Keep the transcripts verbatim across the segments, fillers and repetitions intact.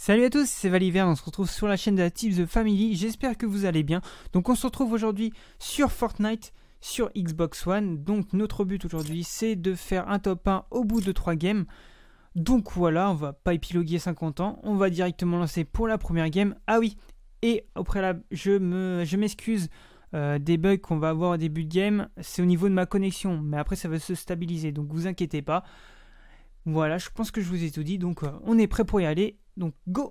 Salut à tous, c'est Valiver, on se retrouve sur la chaîne de la Tips The Family, j'espère que vous allez bien. Donc on se retrouve aujourd'hui sur Fortnite, sur Xbox One. Donc notre but aujourd'hui c'est de faire un top un au bout de trois games. Donc voilà, on va pas épiloguer cinquante ans, on va directement lancer pour la première game. Ah oui, et au préalable, je me, je m'excuse euh, des bugs qu'on va avoir au début de game, c'est au niveau de ma connexion, mais après ça va se stabiliser, donc vous inquiétez pas. Voilà, je pense que je vous ai tout dit, donc euh, on est prêt pour y aller, donc go!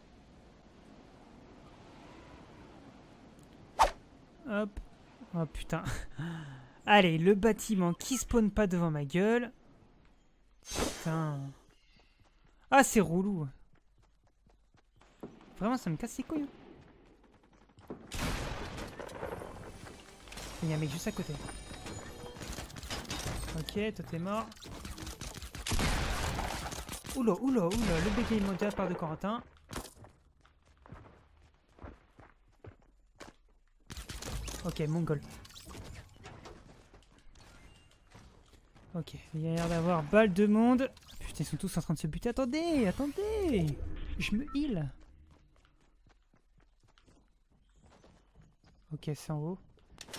Hop, oh putain. Allez, le bâtiment qui spawn pas devant ma gueule. Putain. Ah, c'est relou. Vraiment, ça me casse les couilles. Il y a un mec juste à côté. Ok, toi t'es mort. Oula, oula, oula, le bégaye modèle part de Corentin. Ok, mongol. Ok, il y a l'air d'avoir balle de monde. Putain, ils sont tous en train de se buter. Attendez, attendez. Je me heal. Ok, c'est en haut.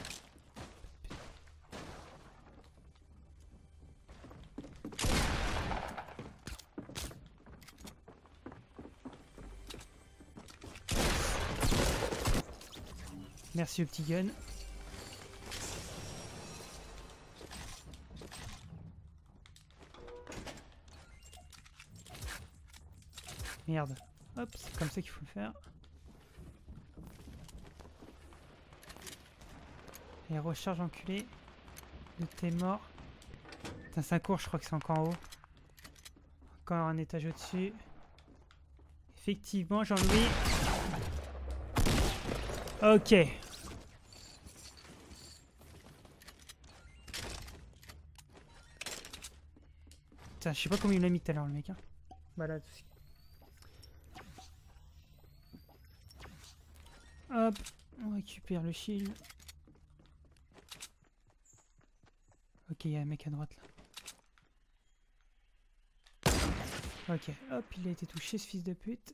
Merci au petit gun. Merde. Hop, c'est comme ça qu'il faut le faire. Et recharge enculé. T'es mort. Putain, ça court, je crois que c'est encore en haut. Encore un étage au-dessus. Effectivement, Jean-Louis. Ok. Putain, je sais pas combien il l'a mis tout à l'heure le mec. Hein. Voilà. Hop, on récupère le shield. Ok, il y a un mec à droite là. Ok, hop, il a été touché ce fils de pute.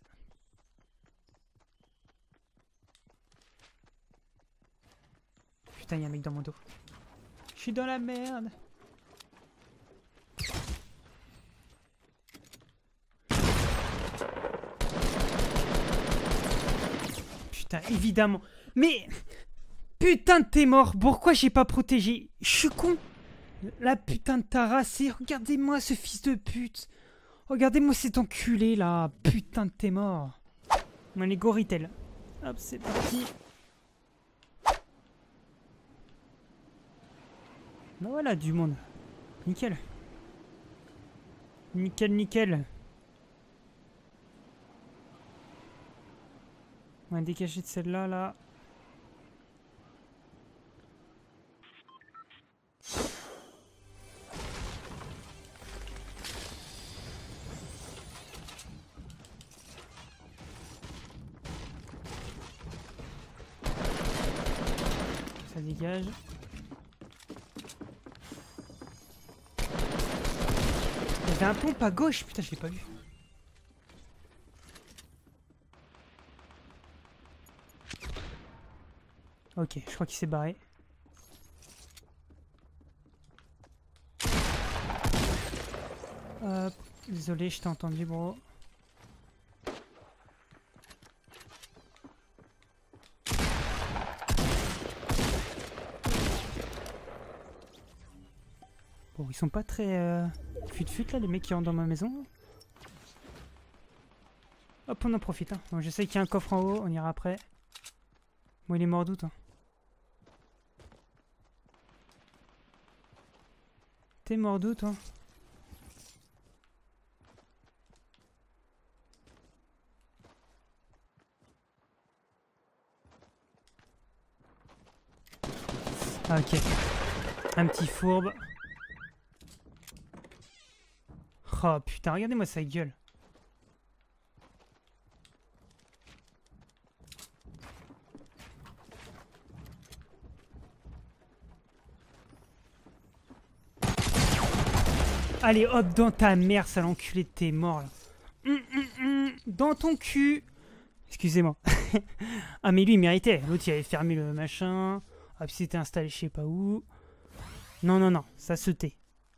Putain, il y a un mec dans mon dos. Je suis dans la merde. Putain, évidemment. Mais... Putain de t'es mort. Pourquoi j'ai pas protégé? Je suis con. La putain de ta race. Regardez-moi ce fils de pute. Regardez-moi cet enculé là. Putain de t'es mort. On est Goritel. Hop, c'est parti. Ben voilà, du monde. Nickel. Nickel, nickel. On va dégager de celle-là, là. Ça dégage. Il y avait un pompe à gauche, putain, je l'ai pas vu. Ok, je crois qu'il s'est barré. Hop, désolé, je t'ai entendu, bro. Bon, ils sont pas très euh, fut-fut là, les mecs qui rentrent dans ma maison. Hop, on en profite. Hein. Bon, je sais qu'il y a un coffre en haut, on ira après. Bon, il est mort d'où, toi? T'es mort d'où, toi? Ah, ok. Un petit fourbe. Oh putain, regardez-moi sa gueule. Allez hop dans ta mère, sale enculé, t'es mort là. Hum, hum, hum. Dans ton cul. Excusez-moi. Ah, mais lui, il méritait. L'autre, il avait fermé le machin. Ah, puis c'était installé je sais pas où. Non, non, non. Ça se tait.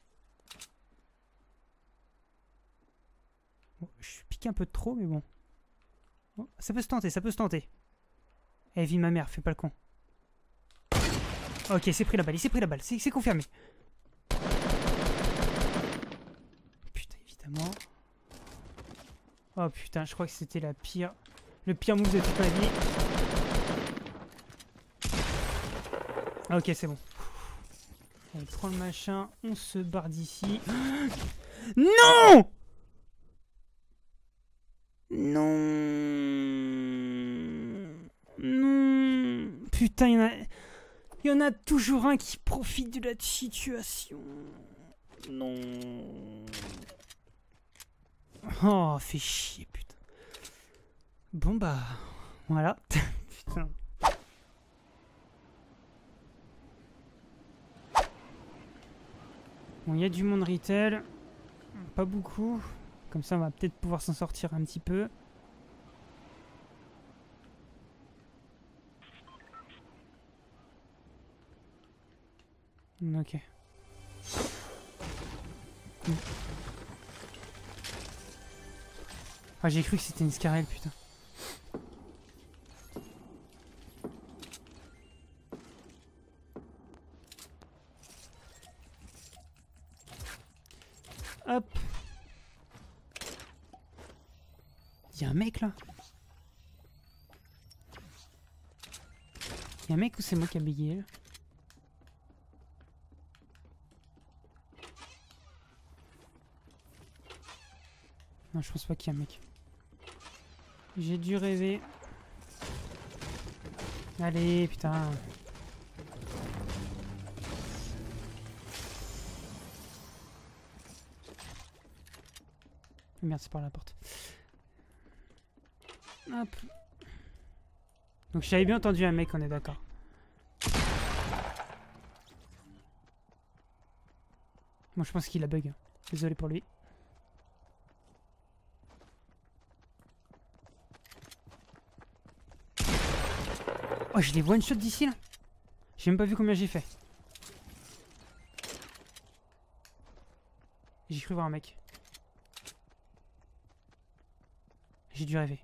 Bon, je pique un peu de trop, mais bon. Bon. Ça peut se tenter, ça peut se tenter. Eh, vie ma mère, fais pas le con. Ok, c'est pris la balle, il s'est pris la balle. C'est confirmé. Putain, évidemment. Oh putain, je crois que c'était la pire... Le pire move de toute ma vie. Ah, ok, c'est bon. Allez, prends le machin, on se barre d'ici. Non! Non. Non. Putain, il y en a... Il y en a toujours un qui profite de la situation. Non. Oh, fait chier, putain. Bon bah, voilà. Putain. Bon, il y a du monde retail. Pas beaucoup. Comme ça, on va peut-être pouvoir s'en sortir un petit peu. Ok. Mm. Ah, j'ai cru que c'était une Scarelle, putain. Hop. Il y a un mec là. Il y a un mec ou c'est moi qui a bégayé là? Non, je pense pas qu'il y a un mec. J'ai dû rêver. Allez, putain. Merde, c'est par la porte. Hop. Donc j'avais bien entendu un mec, on est d'accord. Moi je pense qu'il a bug. Désolé pour lui. Oh, je les one shot d'ici là. J'ai même pas vu combien j'ai fait. J'ai cru voir un mec. J'ai dû rêver.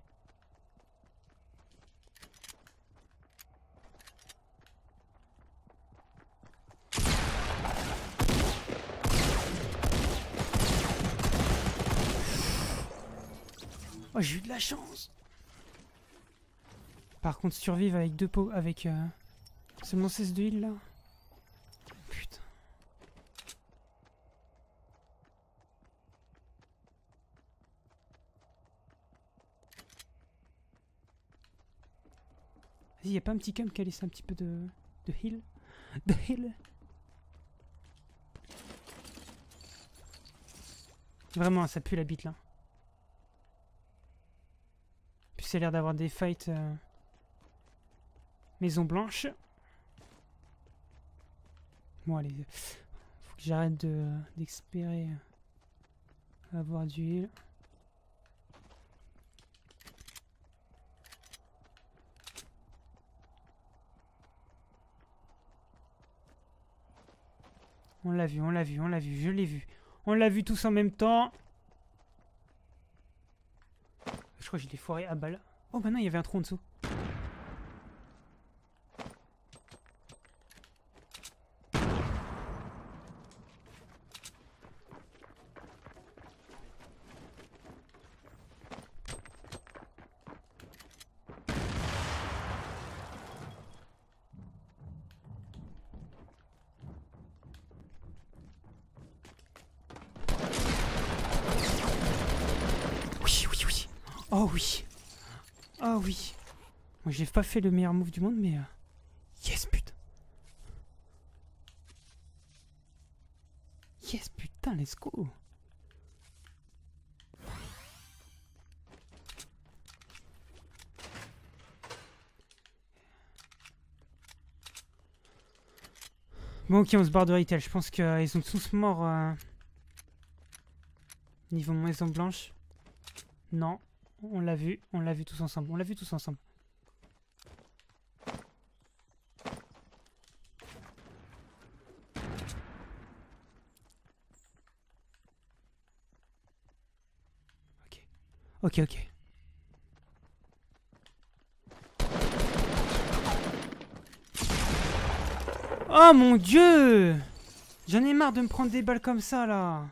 Oh, j'ai eu de la chance. Par contre, survivre avec deux pots, avec euh, seulement seize de heal là. Putain. Vas-y, y'a pas un petit cam qui a laissé un petit peu de, de heal? De heal? Vraiment, ça pue la bite là. Puis ça a l'air d'avoir des fights euh, Maison Blanche. Bon, allez. Faut que j'arrête de d'espérer avoir du heal. On l'a vu, on l'a vu, on l'a vu, je l'ai vu. On l'a vu tous en même temps. Je crois que je l'ai foiré à balle. Oh bah non, il y avait un trou en dessous. Oh oui. Oh oui. Moi j'ai pas fait le meilleur move du monde mais... Euh... Yes putain. Yes putain, let's go. Bon ok, on se barre de retail. Je pense qu'ils euh, sont tous morts. Euh... Niveau maison blanche. Non. On l'a vu, on l'a vu tous ensemble, on l'a vu tous ensemble. Ok, ok, ok. Oh mon Dieu! J'en ai marre de me prendre des balles comme ça là.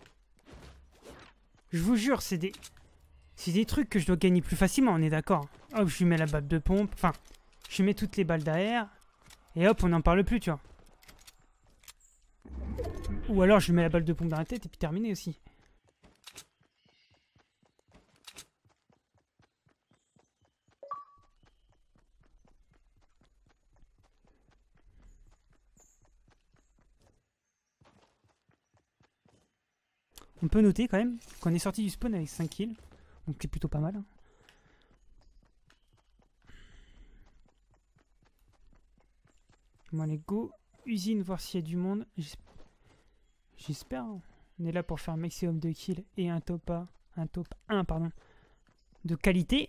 Je vous jure, c'est des... C'est des trucs que je dois gagner plus facilement, on est d'accord. Hop, je lui mets la balle de pompe. Enfin, je lui mets toutes les balles derrière. Et hop, on n'en parle plus, tu vois. Ou alors je lui mets la balle de pompe dans la tête et puis terminé aussi. On peut noter quand même qu'on est sorti du spawn avec cinq kills. Donc c'est plutôt pas mal. Hein. Bon allez, go. Usine, voir s'il y a du monde. J'espère. Hein. On est là pour faire un maximum de kills et un top un, un top un pardon, de qualité.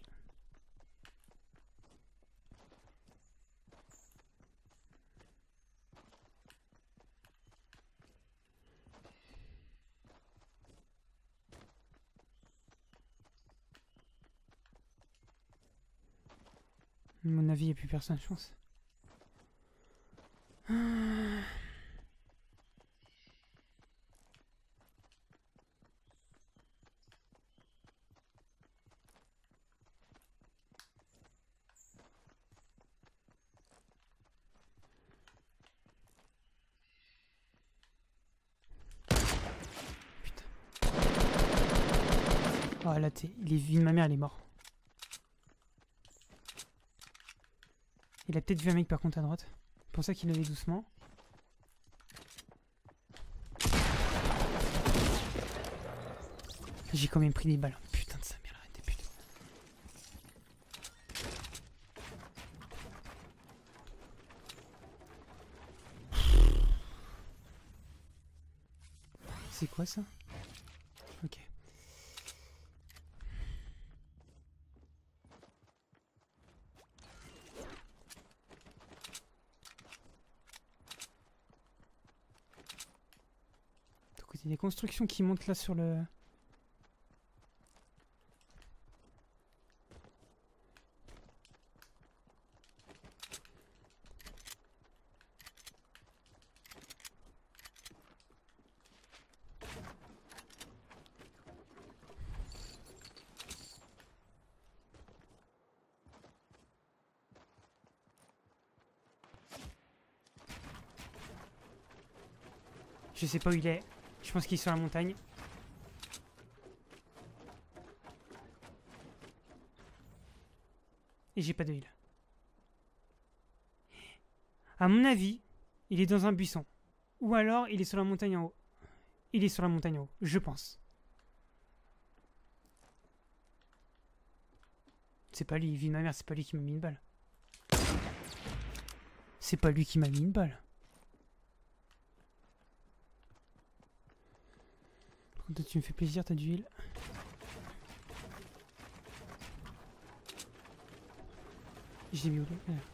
À mon avis, il n'y a plus personne, je pense. Putain. Oh là, t'es... Il est vu de ma mère, elle est mort. Il a peut-être vu un mec par contre à droite. C'est pour ça qu'il allait doucement. J'ai quand même pris des balles. Putain de sa mère, arrêtez, putain. C'est quoi ça? Ok. Il y a des constructions qui montent là sur le... Je sais pas où il est. Je pense qu'il est sur la montagne. Et j'ai pas de heal. À mon avis, il est dans un buisson. Ou alors, il est sur la montagne en haut. Il est sur la montagne en haut, je pense. C'est pas lui, vie de ma mère, c'est pas lui qui m'a mis une balle. C'est pas lui qui m'a mis une balle. Toi, tu me fais plaisir, t'as du heal. J'ai mis où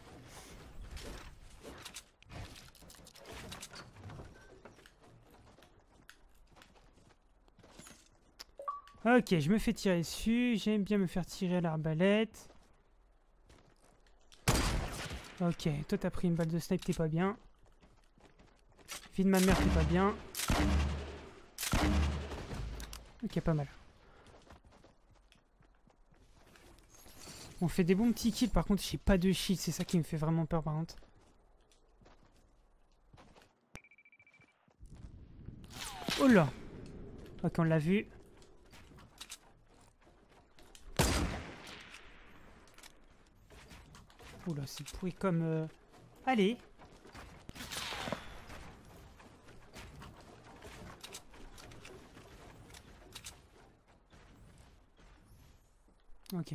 là. Ok, je me fais tirer dessus. J'aime bien me faire tirer à l'arbalète. Ok, toi t'as pris une balle de snipe, t'es pas bien. Vie de ma mère, t'es pas bien. Ok, pas mal. On fait des bons petits kills, par contre j'ai pas de shield, c'est ça qui me fait vraiment peur par contre. Oh là. Ok, on l'a vu. Oh là, c'est pourri comme... Euh... Allez. Ok.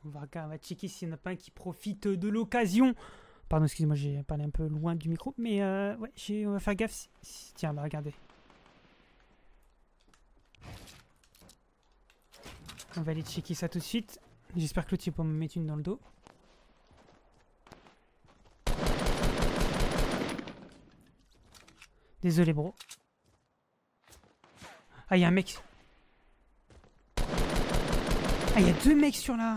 On va, on va checker s'il n'y en a pas un qui profite de l'occasion. Pardon, excusez-moi, j'ai parlé un peu loin du micro. Mais euh, ouais, on va faire gaffe. Si, si, tiens, bah regardez. On va aller checker ça tout de suite. J'espère que l'autre il peut me mettre une dans le dos. Désolé, bro. Ah, il y a un mec. Ah, il y a deux mecs sur là.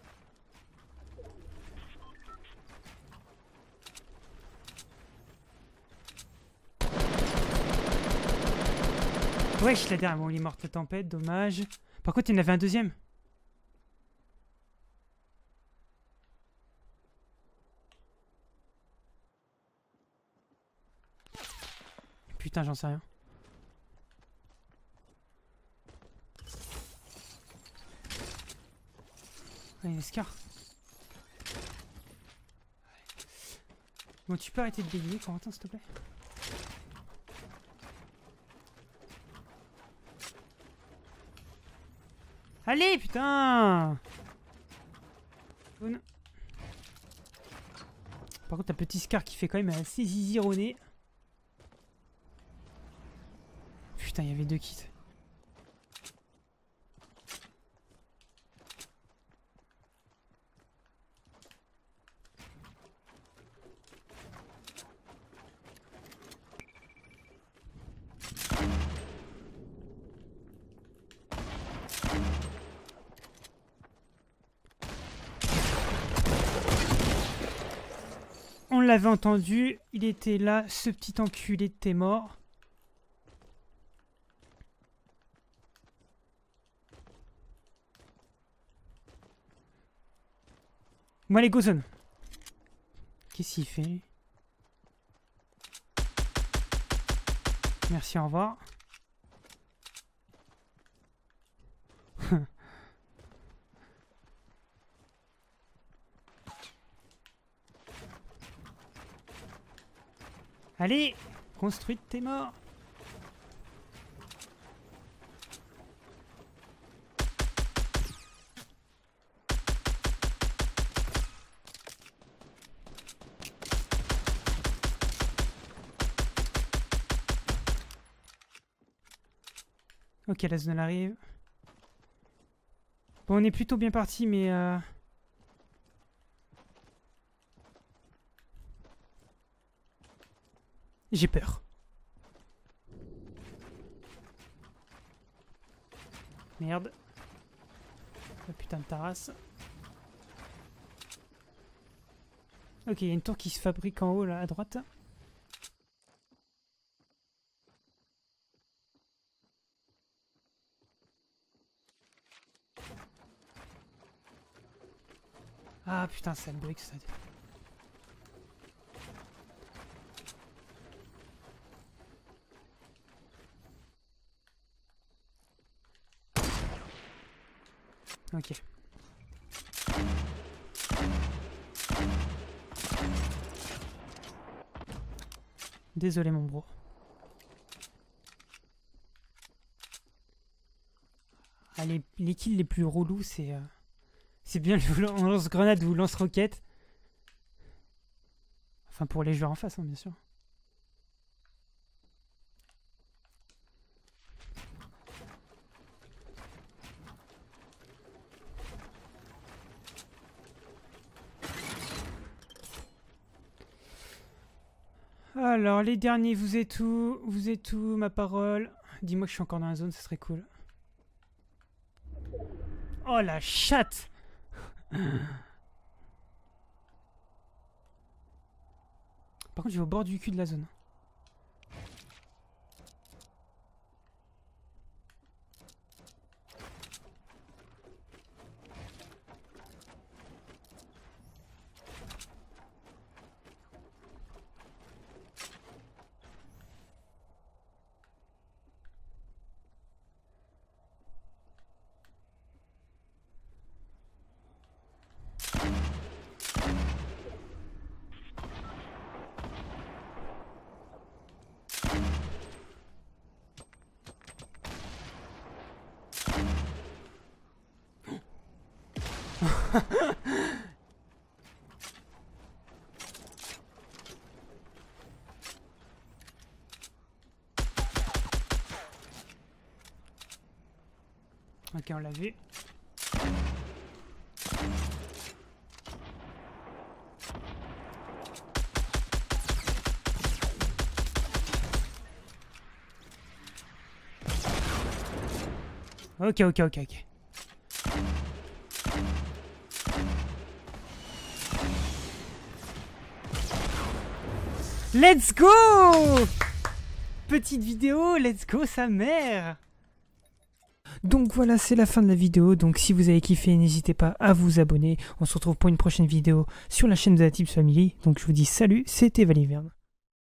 Wesh, là derrière. Bon, il est mort de tempête, dommage. Par contre, il y en avait un deuxième. Putain, j'en sais rien. Ah, il y a un Scar. Bon, tu peux arrêter de bégayer, Corentin, s'il te plaît? Allez, putain! Bon. Par contre, un petit Scar qui fait quand même assez zizironné. Putain, il y avait deux kits. On l'avait entendu, il était là, ce petit enculé était mort. Bon allez, go zone. Qu'est-ce qu'il fait? Merci, au revoir. Allez, construite tes morts. Ok, la zone arrive. Bon, on est plutôt bien parti, mais... Euh... J'ai peur. Merde. La putain de tarasse. Ok, il y a une tour qui se fabrique en haut, là, à droite. Ah putain, ça bug ça. Ok. Désolé mon bro. Ah, les, les kills les plus relous, c'est... Euh, c'est bien le lance-grenade ou lance-roquette. Enfin pour les joueurs en face, hein, bien sûr. Alors, les derniers, vous êtes où? Vous êtes où, ma parole? Dis-moi que je suis encore dans la zone, ça serait cool. Oh, la chatte! Par contre, je vais au bord du cul de la zone. Ok, on l'a vu. Ok, ok, ok, ok. Let's go! Petite vidéo, let's go sa mère! Donc voilà, c'est la fin de la vidéo. Donc si vous avez kiffé, n'hésitez pas à vous abonner. On se retrouve pour une prochaine vidéo sur la chaîne de la Tips Family. Donc je vous dis salut, c'était Valiverne.